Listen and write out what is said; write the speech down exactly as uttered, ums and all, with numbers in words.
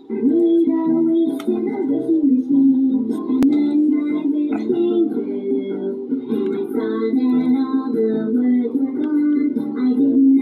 Made a wish in a wishing machine, and then my wish came true. And I saw that all the words were gone. I didn't